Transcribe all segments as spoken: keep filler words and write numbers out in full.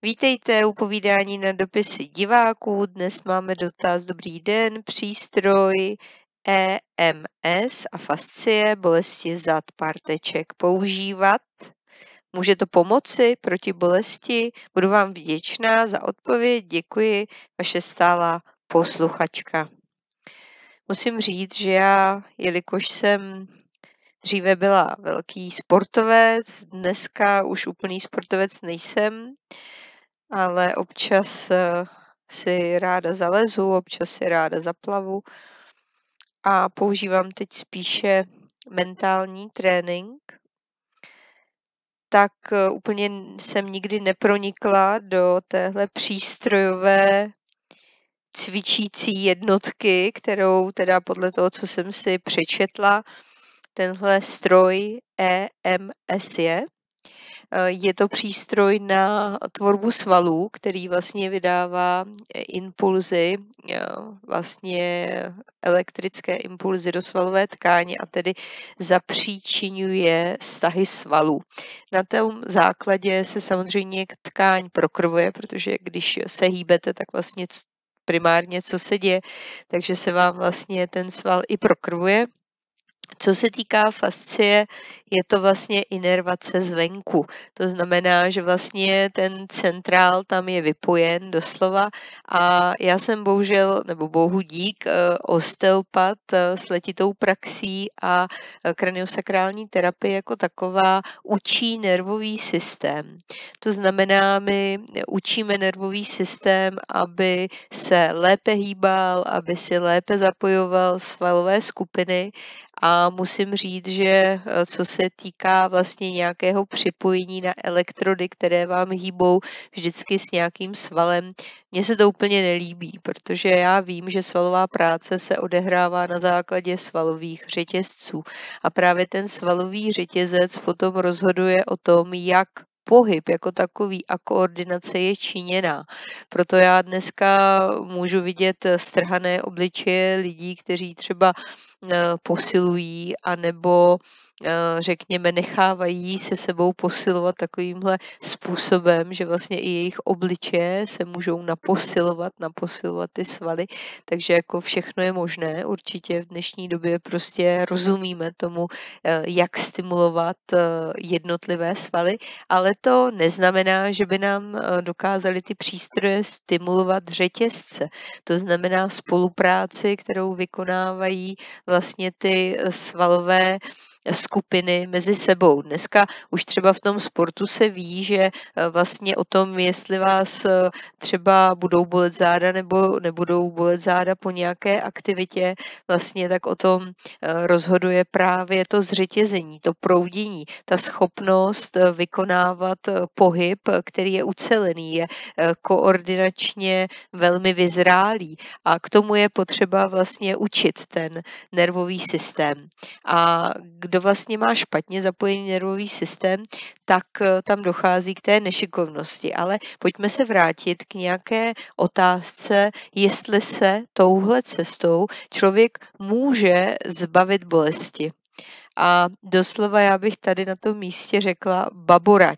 Vítejte u povídání na dopisy diváků. Dnes máme dotaz. Dobrý den, přístroj E M S a fascie, bolesti zad, párteček používat. Může to pomoci proti bolesti? Budu vám vděčná za odpověď. Děkuji, vaše stálá posluchačka. Musím říct, že já, jelikož jsem dříve byla velký sportovec, dneska už úplný sportovec nejsem, ale občas eh, si ráda zalezu, občas si ráda zaplavu a používám teď spíše mentální trénink. Tak eh, úplně n- jsem nikdy nepronikla do téhle přístrojové cvičící jednotky, kterou teda podle toho, co jsem si přečetla, tenhle stroj E M S je. Eh, Je to přístroj na tvorbu svalů, který vlastně vydává eh, impulzy, eh, vlastně elektrické impulzy do svalové tkáně a tedy zapříčiňuje stahy svalů. Na tom základě se samozřejmě tkáň prokrvuje, protože když se hýbete, tak vlastně c- primárně co se děje, takže se vám vlastně ten sval i prokrvuje. Co se týká fascie, je to vlastně inervace zvenku. To znamená, že vlastně ten centrál tam je vypojen doslova a já jsem bohužel, nebo bohu dík, eh, osteopat eh, s letitou praxí a eh, kraniosakrální terapie jako taková učí nervový systém. To znamená, my učíme nervový systém, aby se lépe hýbal, aby si lépe zapojoval svalové skupiny a musím říct, že eh, co se týká vlastně nějakého připojení na elektrody, které vám hýbou vždycky s nějakým svalem, mně se to úplně nelíbí, protože já vím, že svalová práce se odehrává na základě svalových řetězců a právě ten svalový řetězec potom rozhoduje o tom, jak pohyb jako takový a koordinace je činěná. Proto já dneska můžu vidět strhané obličeje lidí, kteří třeba eh, posilují, anebo eh, řekněme nechávají se sebou posilovat takovýmhle způsobem, že vlastně i jejich obličeje se můžou naposilovat, naposilovat ty svaly, takže jako všechno je možné. Určitě v dnešní době prostě rozumíme tomu, eh, jak stimulovat eh, jednotlivé svaly, ale to neznamená, že by nám eh, dokázaly ty přístroje stimulovat řetězce. To znamená spolupráci, kterou vykonávají vlastně ty eh, svalové skupiny mezi sebou. Dneska už třeba v tom sportu se ví, že eh, vlastně o tom, jestli vás eh, třeba budou bolet záda nebo nebudou bolet záda po nějaké aktivitě, vlastně tak o tom eh, rozhoduje právě to zřetězení, to proudění, ta schopnost eh, vykonávat eh, pohyb, eh, který je ucelený, je eh, koordinačně velmi vyzrálý a k tomu je potřeba vlastně učit ten nervový systém. A kdo vlastně má špatně zapojený nervový systém, tak eh, tam dochází k té nešikovnosti. Ale pojďme se vrátit k nějaké otázce, jestli se touhle cestou člověk může zbavit bolesti. A doslova já bych tady na tom místě řekla baborať,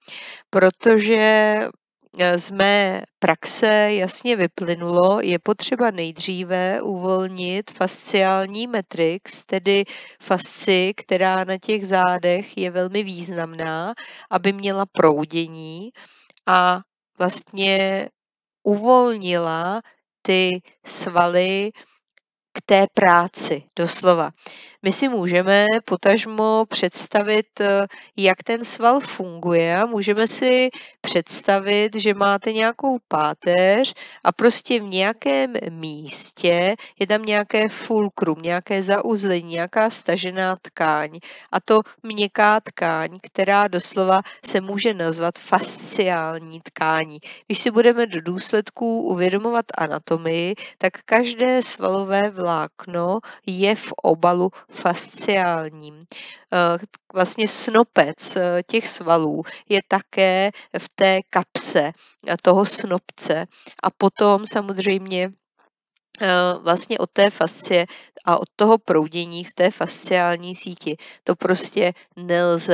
protože eh, z mé praxe jasně vyplynulo, je potřeba nejdříve uvolnit fasciální matrix, tedy fascii, která na těch zádech je velmi významná, aby měla proudění a vlastně uvolnila ty svaly k té práci, doslova. My si můžeme potažmo představit, eh, jak ten sval funguje a můžeme si představit, že máte nějakou páteř a prostě v nějakém místě je tam nějaké fulcrum, nějaké zauzlení, nějaká stažená tkáň. A to měkká tkáň, která doslova se může nazvat fasciální tkání. Když si budeme do důsledků uvědomovat anatomii, tak každé svalové vlákno je v obalu fasciálním. Eh, Vlastně snopec eh, těch svalů je také v té kapse eh, toho snopce a potom samozřejmě eh, vlastně od té fascie a od toho proudění v té fasciální síti to prostě nelze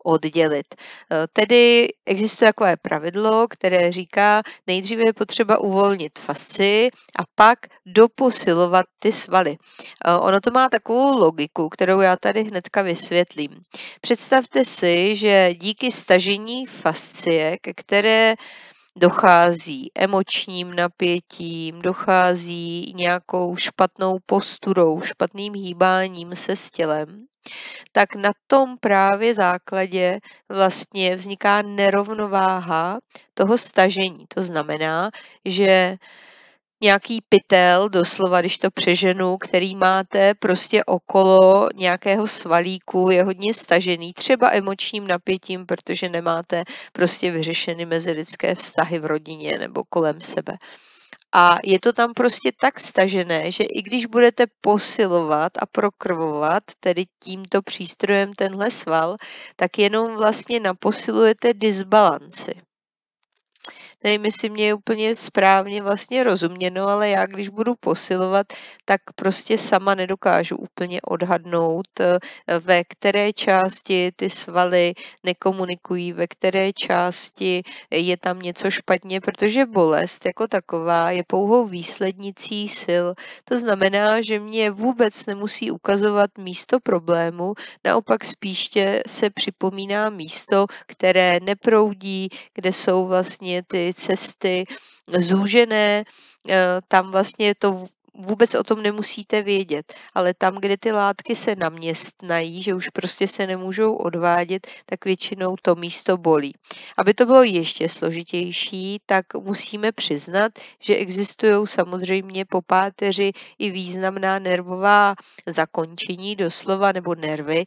oddělit. Tedy existuje takové pravidlo, které říká, nejdříve je potřeba uvolnit fascii a pak doposilovat ty svaly. Ono to má takovou logiku, kterou já tady hnedka vysvětlím. Představte si, že díky stažení fascie, ke které dochází emočním napětím, dochází nějakou špatnou posturou, špatným hýbáním se s tělem, tak na tom právě základě vlastně vzniká nerovnováha toho stažení. To znamená, že nějaký pytel, doslova, když to přeženu, který máte prostě okolo nějakého svalíku, je hodně stažený, třeba emočním napětím, protože nemáte prostě vyřešeny mezilidské vztahy v rodině nebo kolem sebe. A je to tam prostě tak stažené, že i když budete posilovat a prokrvovat, tedy tímto přístrojem tenhle sval, tak jenom vlastně naposilujete disbalanci. Nevím, jestli mě je úplně správně vlastně rozuměno, ale já když budu posilovat, tak prostě sama nedokážu úplně odhadnout, ve které části ty svaly nekomunikují, ve které části je tam něco špatně, protože bolest jako taková je pouhou výslednicí sil. To znamená, že mě vůbec nemusí ukazovat místo problému, naopak spíše se připomíná místo, které neproudí, kde jsou vlastně ty cesty zúžené, tam vlastně to vůbec o tom nemusíte vědět, ale tam, kde ty látky se naměstnají, že už prostě se nemůžou odvádět, tak většinou to místo bolí. Aby to bylo ještě složitější, tak musíme přiznat, že existují samozřejmě po páteři i významná nervová zakončení, doslova, nebo nervy,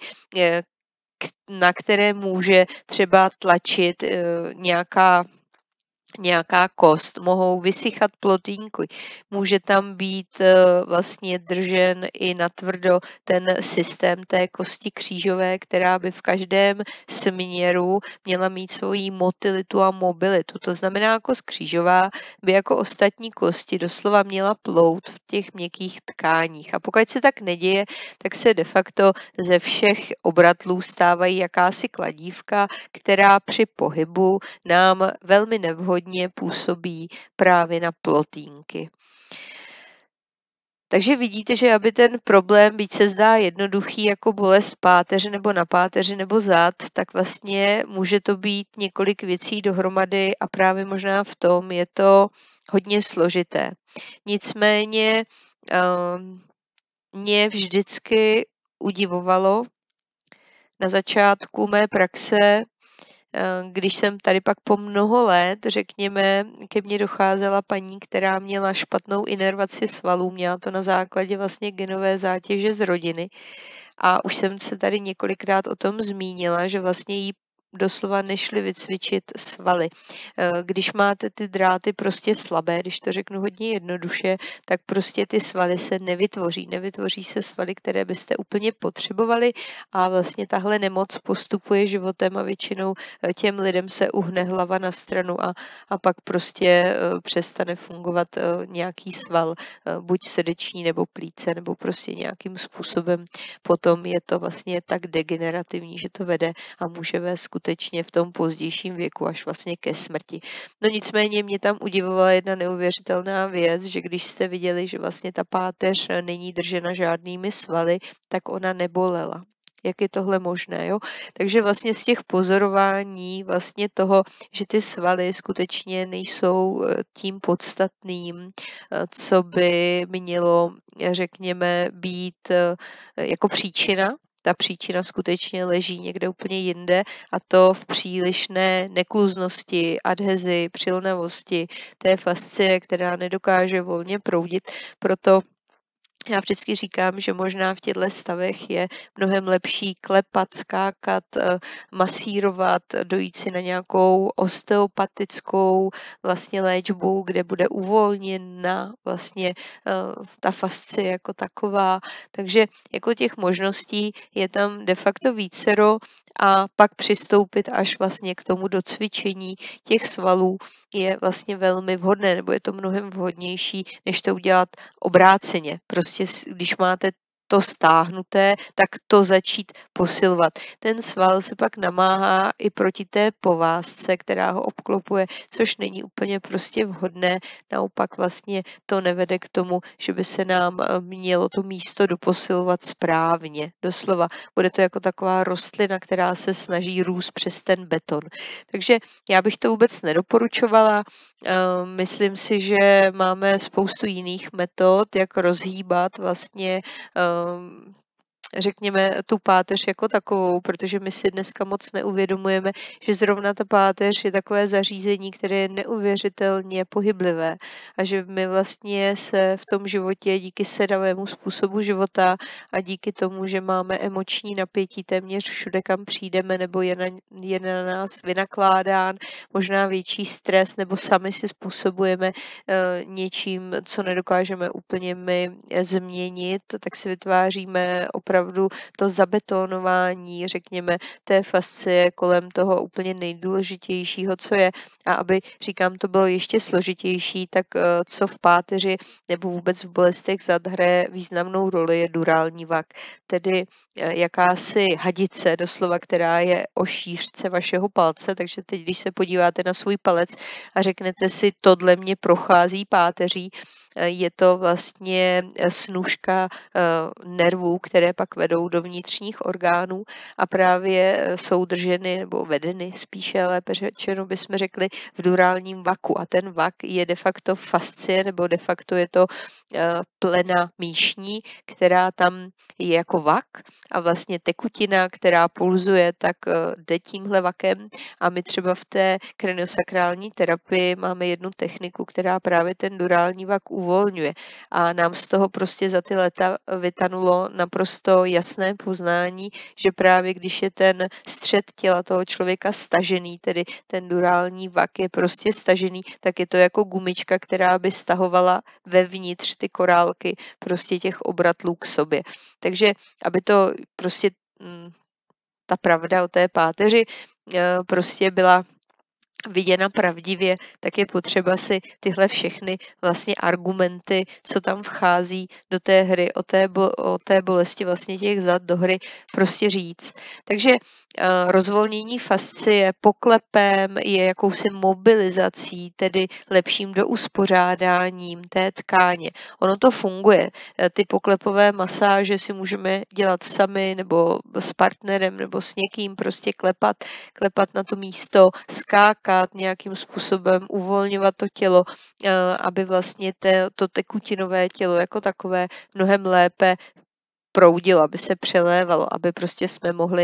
na které může třeba tlačit nějaká nějaká kost, mohou vysychat plotínky, může tam být vlastně držen i natvrdo ten systém té kosti křížové, která by v každém směru měla mít svoji motilitu a mobilitu. To znamená, kost křížová by jako ostatní kosti doslova měla plout v těch měkkých tkáních. A pokud se tak neděje, tak se de facto ze všech obratlů stávají jakási kladívka, která při pohybu nám velmi nevhodně hodně působí právě na plotínky. Takže vidíte, že aby ten problém, byť se zdá jednoduchý jako bolest páteře nebo na páteři nebo zad, tak vlastně může to být několik věcí dohromady a právě možná v tom je to hodně složité. Nicméně um, mě vždycky udivovalo na začátku mé praxe, když jsem tady pak po mnoho let, řekněme, ke mně docházela paní, která měla špatnou inervaci svalů, měla to na základě vlastně genové zátěže z rodiny. A už jsem se tady několikrát o tom zmínila, že vlastně jí doslova nešli vycvičit svaly. Když máte ty dráty prostě slabé, když to řeknu hodně jednoduše, tak prostě ty svaly se nevytvoří. Nevytvoří se svaly, které byste úplně potřebovali a vlastně tahle nemoc postupuje životem a většinou těm lidem se uhne hlava na stranu a, a pak prostě přestane fungovat nějaký sval, buď srdeční nebo plíce, nebo prostě nějakým způsobem potom je to vlastně tak degenerativní, že to vede a může vést skutečně v tom pozdějším věku až vlastně ke smrti. No nicméně mě tam udivovala jedna neuvěřitelná věc, že když jste viděli, že vlastně ta páteř není držena žádnými svaly, tak ona nebolela. Jak je tohle možné, jo? Takže vlastně z těch pozorování vlastně toho, že ty svaly skutečně nejsou tím podstatným, co by mělo, řekněme, být jako příčina. Ta příčina skutečně leží někde úplně jinde a to v přílišné nekluznosti, adhezi, přilnavosti té fascie, která nedokáže volně proudit. Proto já vždycky říkám, že možná v těchto stavech je mnohem lepší klepat, skákat, masírovat, dojít si na nějakou osteopatickou vlastně léčbu, kde bude uvolněna vlastně ta fascie jako taková. Takže jako těch možností je tam de facto vícero a pak přistoupit až vlastně k tomu docvičení těch svalů je vlastně velmi vhodné, nebo je to mnohem vhodnější, než to udělat obráceně. Prostě když máte to stáhnuté, tak to začít posilovat. Ten sval se pak namáhá i proti té povázce, která ho obklopuje, což není úplně prostě vhodné. Naopak vlastně to nevede k tomu, že by se nám eh, mělo to místo doposilovat správně. Doslova bude to jako taková rostlina, která se snaží růst přes ten beton. Takže já bych to vůbec nedoporučovala. Eh, Myslím si, že máme spoustu jiných metod, jak rozhýbat vlastně ehm, řekněme, tu páteř jako takovou, protože my si dneska moc neuvědomujeme, že zrovna ta páteř je takové zařízení, které je neuvěřitelně pohyblivé a že my vlastně se v tom životě díky sedavému způsobu života a díky tomu, že máme emoční napětí téměř všude, kam přijdeme, nebo je na, je na nás vynakládán možná větší stres, nebo sami si způsobujeme eh, něčím, co nedokážeme úplně my eh, změnit, tak si vytváříme opravdu to zabetonování, řekněme, té fascie kolem toho úplně nejdůležitějšího, co je. A aby, říkám, to bylo ještě složitější, tak eh, co v páteři nebo vůbec v bolestech zad hraje významnou roli, je durální vak, tedy eh, jakási hadice doslova, která je o šířce vašeho palce, takže teď, když se podíváte na svůj palec a řeknete si, tohle mě prochází páteří, eh, je to vlastně eh, snůžka eh, nervů, které pak vedou do vnitřních orgánů a právě eh, jsou drženy nebo vedeny spíše, lépe řečeno bychom řekli, v durálním vaku. A ten vak je de facto fascie, nebo de facto je to eh, plena míšní, která tam je jako vak a vlastně tekutina, která pulzuje, tak eh, jde tímhle vakem a my třeba v té kraniosakrální terapii máme jednu techniku, která právě ten durální vak uvolňuje a nám z toho prostě za ty léta vytanulo naprosto jasné poznání, že právě když je ten střed těla toho člověka stažený, tedy ten durální vak je prostě stažený, tak je to jako gumička, která by stahovala vevnitř ty korálky prostě těch obratlů k sobě. Takže aby to prostě mm, ta pravda o té páteři eh, prostě byla viděna pravdivě, tak je potřeba si tyhle všechny vlastně argumenty, co tam vchází do té hry, o té, bo, o té bolesti vlastně těch zad do hry prostě říct. Takže uh, rozvolnění fascie poklepem je jakousi mobilizací, tedy lepším douspořádáním té tkáně. Ono to funguje. Ty poklepové masáže si můžeme dělat sami nebo s partnerem nebo s někým, prostě klepat, klepat na to místo, skákat, nějakým způsobem uvolňovat to tělo, aby vlastně te, to tekutinové tělo jako takové mnohem lépe proudilo, aby se přelévalo, aby prostě jsme mohli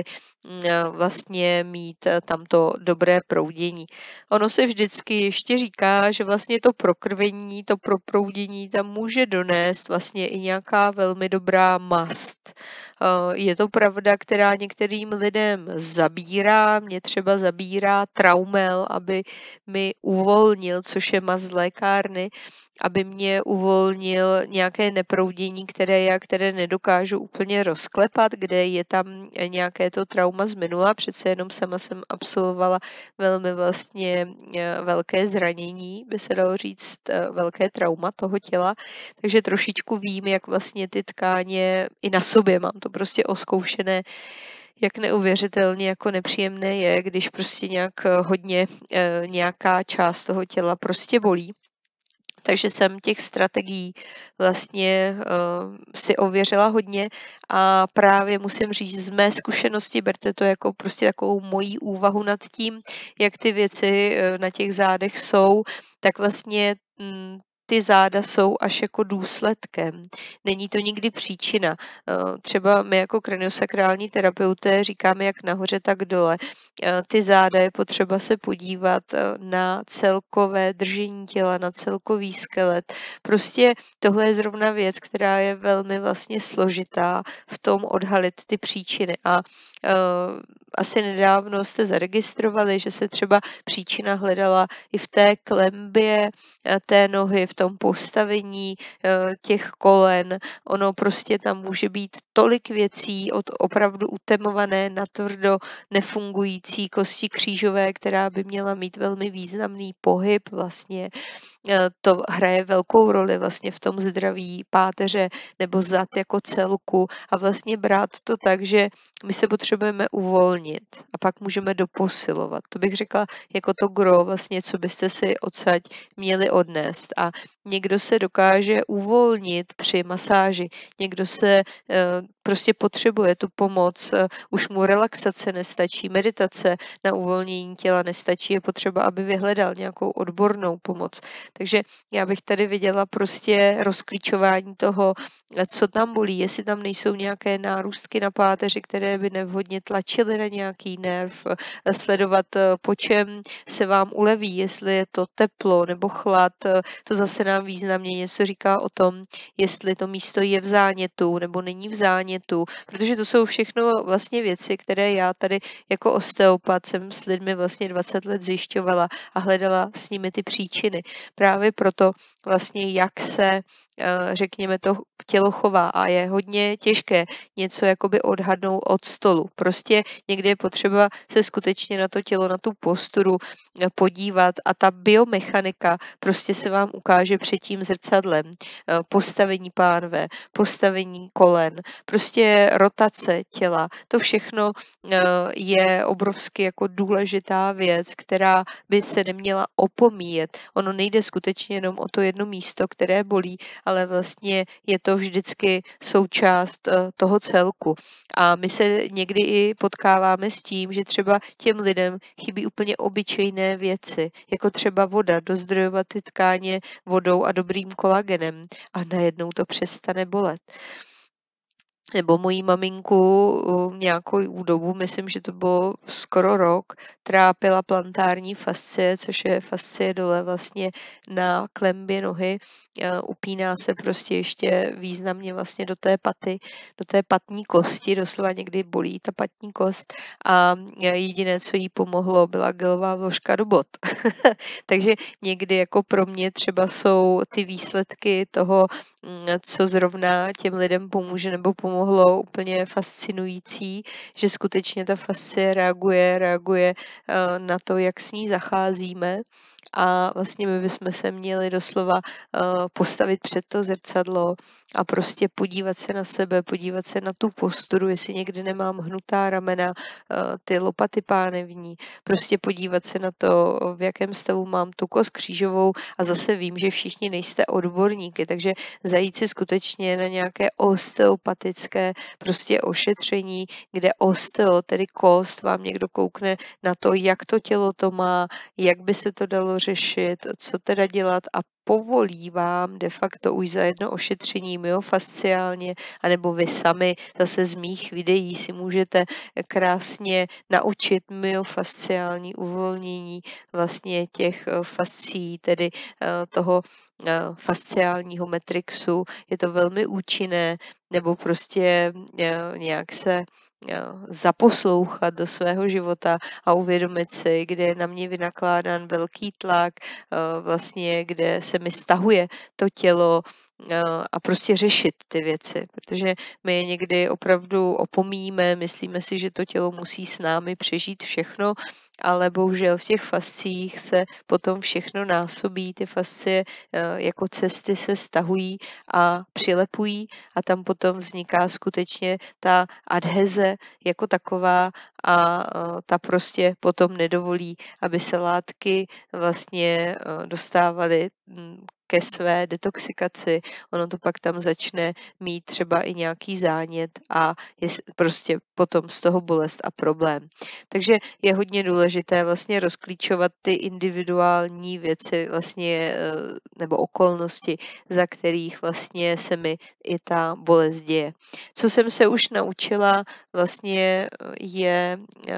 vlastně mít tamto dobré proudění. Ono se vždycky ještě říká, že vlastně to prokrvení, to proproudění tam může donést vlastně i nějaká velmi dobrá mast. Je to pravda, která některým lidem zabírá, mě třeba zabírá Traumel, aby mi uvolnil, což je mast z lékárny, aby mě uvolnil nějaké neproudění, které já, které nedokážu úplně rozklepat, kde je tam nějaké to trauma z minula. Přece jenom sama jsem absolvovala velmi vlastně velké zranění, by se dalo říct, velké trauma toho těla, takže trošičku vím, jak vlastně ty tkáně i na sobě mám to prostě oskoušené, jak neuvěřitelně jako nepříjemné je, když prostě nějak hodně nějaká část toho těla prostě bolí. Takže jsem těch strategií vlastně uh, si ověřila hodně a právě musím říct, z mé zkušenosti, berte to jako prostě takovou mojí úvahu nad tím, jak ty věci uh, na těch zádech jsou, tak vlastně mm, ty záda jsou až jako důsledkem. Není to nikdy příčina. Třeba my jako kraniosakrální terapeuté říkáme jak nahoře, tak dole. Ty záda je potřeba se podívat na celkové držení těla, na celkový skelet. Prostě tohle je zrovna věc, která je velmi vlastně složitá v tom odhalit ty příčiny. A uh, asi nedávno jste zaregistrovali, že se třeba příčina hledala i v té klembě té nohy, v tom postavení těch kolen. Ono prostě tam může být tolik věcí od opravdu utemované, natvrdo nefungující kosti křížové, která by měla mít velmi významný pohyb vlastně eh, to hraje velkou roli vlastně v tom zdraví páteře nebo zad jako celku a vlastně brát to tak, že my se potřebujeme uvolnit a pak můžeme doposilovat. To bych řekla jako to gros vlastně, co byste si odsaď měli odnést. A někdo se dokáže uvolnit při masáži, někdo se eh, prostě potřebuje tu pomoc, eh, už mu relaxace nestačí, meditace na uvolnění těla nestačí, je potřeba, aby vyhledal nějakou odbornou pomoc. Takže já bych tady viděla prostě rozklíčování toho, eh, co tam bolí, jestli tam nejsou nějaké nárůstky na páteři, které by nevhodně tlačily na nějaký nerv, eh, sledovat, eh, po čem se vám uleví, jestli je to teplo nebo chlad, eh, to zase nám významně něco říká o tom, jestli to místo je v zánětu nebo není v zánětu, protože to jsou všechno vlastně věci, které já tady jako osteopat jsem s lidmi vlastně dvacet let zjišťovala a hledala s nimi ty příčiny. Právě proto vlastně, jak se, eh, řekněme, to tělo chová a je hodně těžké něco jakoby odhadnout od stolu. Prostě někdy je potřeba se skutečně na to tělo, na tu posturu eh, podívat a ta biomechanika prostě se vám ukáže před tím zrcadlem. Eh, Postavení pánve, postavení kolen, prostě rotace těla. To všechno eh, je obrovsky jako důležitá věc, která by se neměla opomíjet. Ono nejde skutečně jenom o to jedno místo, které bolí, ale vlastně je to vždycky součást eh, toho celku. A my se někdy i potkáváme s tím, že třeba těm lidem chybí úplně obyčejné věci, jako třeba voda, dozdrojovat ty tkáně vodou a dobrým kolagenem a najednou to přestane bolet. Nebo moji maminku uh, nějakou dobu, myslím, že to bylo skoro rok, trápila plantární fascie, což je fascie dole vlastně na klenbě nohy. Uh, Upíná se prostě ještě významně vlastně do té paty, do té patní kosti, doslova někdy bolí ta patní kost a jediné, co jí pomohlo, byla gelová vložka do bot. Takže někdy jako pro mě třeba jsou ty výsledky toho, mm, co zrovna těm lidem pomůže nebo pomohlo, úplně fascinující, že skutečně ta fascie reaguje, reaguje eh, na to, jak s ní zacházíme. A vlastně my bychom se měli doslova eh, postavit před to zrcadlo a prostě podívat se na sebe, podívat se na tu posturu, jestli někdy nemám hnutá ramena, eh, ty lopaty pánevní, prostě podívat se na to, v jakém stavu mám tu kost křížovou a zase vím, že všichni nejste odborníky, takže zajít si skutečně na nějaké osteopatické prostě ošetření, kde osteo, tedy kost, vám někdo koukne na to, jak to tělo to má, jak by se to dalo řešit, co teda dělat a povolí vám de facto už za jedno ošetření myofasciálně, anebo vy sami zase z mých videí si můžete krásně naučit myofasciální uvolnění vlastně těch eh, fascií, tedy eh, toho eh, fasciálního metrixu. Je to velmi účinné, nebo prostě eh, nějak se eh, zaposlouchat do svého života a uvědomit si, kde je na mě vynakládán velký tlak, eh, vlastně kde se mi stahuje to tělo eh, a prostě řešit ty věci, protože my je někdy opravdu opomíjíme, myslíme si, že to tělo musí s námi přežít všechno, ale bohužel v těch fasciích se potom všechno násobí, ty fascie eh, jako cesty se stahují a přilepují a tam potom vzniká skutečně ta adheze jako taková a eh, ta prostě potom nedovolí, aby se látky vlastně eh, dostávaly mm, ke své detoxikaci. Ono to pak tam začne mít třeba i nějaký zánět a je s- prostě potom z toho bolest a problém. Takže je hodně důležité vlastně rozklíčovat ty individuální věci vlastně eh, nebo okolnosti, za kterých vlastně se mi i ta bolest děje. Co jsem se už naučila vlastně eh, je eh,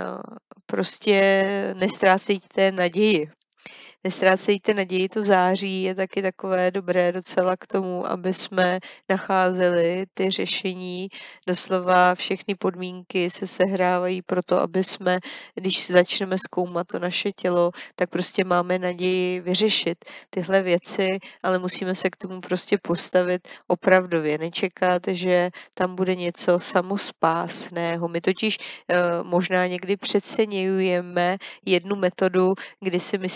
prostě nestrácejte naději. Nestrácejte naději, to září je taky takové dobré docela k tomu, aby jsme nacházeli ty řešení. Doslova všechny podmínky se sehrávají pro to, aby jsme, když začneme zkoumat to naše tělo, tak prostě máme naději vyřešit tyhle věci, ale musíme se k tomu prostě postavit opravdově, nečekat, že tam bude něco samospásného. My totiž eh, možná někdy přeceňujeme jednu metodu, kdy si myslíme, že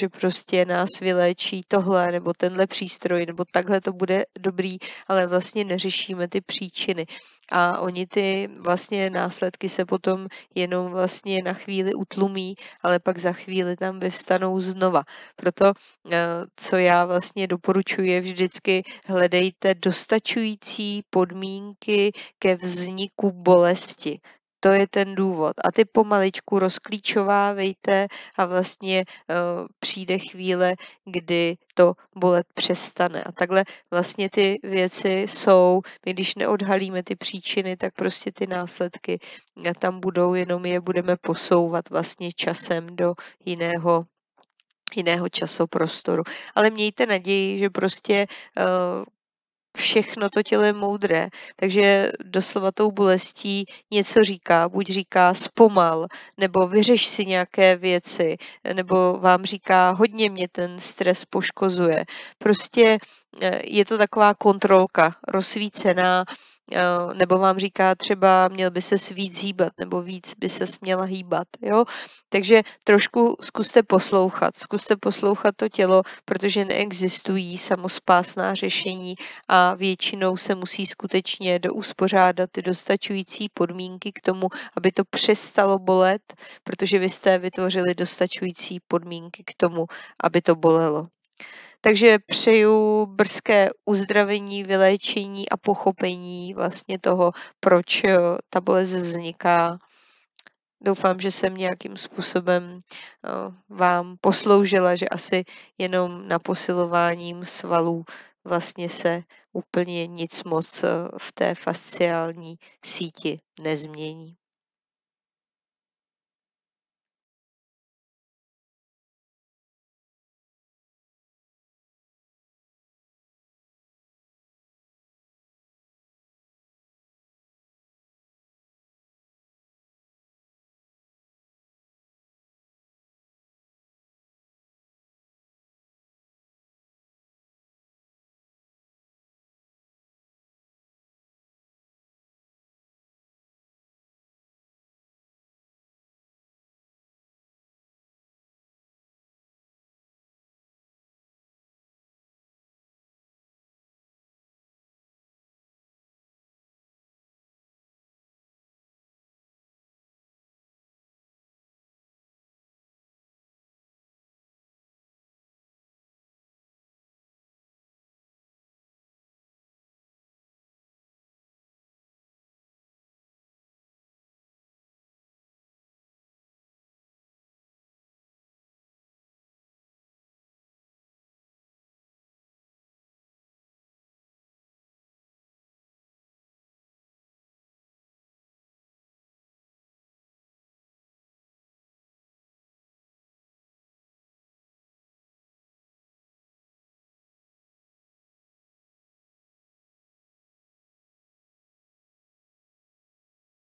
že prostě nás vyléčí tohle nebo tenhle přístroj, nebo takhle to bude dobrý, ale vlastně neřešíme ty příčiny. A oni ty vlastně následky se potom jenom vlastně na chvíli utlumí, ale pak za chvíli tam vyvstanou znova. Proto, eh, co já vlastně doporučuji, je vždycky hledejte dostačující podmínky ke vzniku bolesti. To je ten důvod. A ty pomaličku rozklíčovávejte a vlastně uh, přijde chvíle, kdy to bolet přestane. A takhle vlastně ty věci jsou, my když neodhalíme ty příčiny, tak prostě ty následky eh, tam budou, jenom je budeme posouvat vlastně časem do jiného jiného časoprostoru. Ale mějte naději, že prostě uh, všechno to tělo je moudré, takže doslova tou bolestí něco říká, buď říká zpomal, nebo vyřeš si nějaké věci, nebo vám říká hodně mě ten stres poškozuje. Prostě eh, je to taková kontrolka rozsvícená, eh, nebo vám říká třeba měl by ses víc hýbat, nebo víc by ses měla hýbat, jo. Takže trošku zkuste poslouchat, zkuste poslouchat to tělo, protože neexistují samospásná řešení a většinou se musí skutečně douspořádat ty dostačující podmínky k tomu, aby to přestalo bolet, protože vy jste vytvořili dostačující podmínky k tomu, aby to bolelo. Takže přeju brzké uzdravení, vyléčení a pochopení vlastně toho, proč eh, ta bolest vzniká. Doufám, že jsem nějakým způsobem eh, vám posloužila, že asi jenom na posilováním svalů vlastně se úplně nic moc eh, v té fasciální síti nezmění.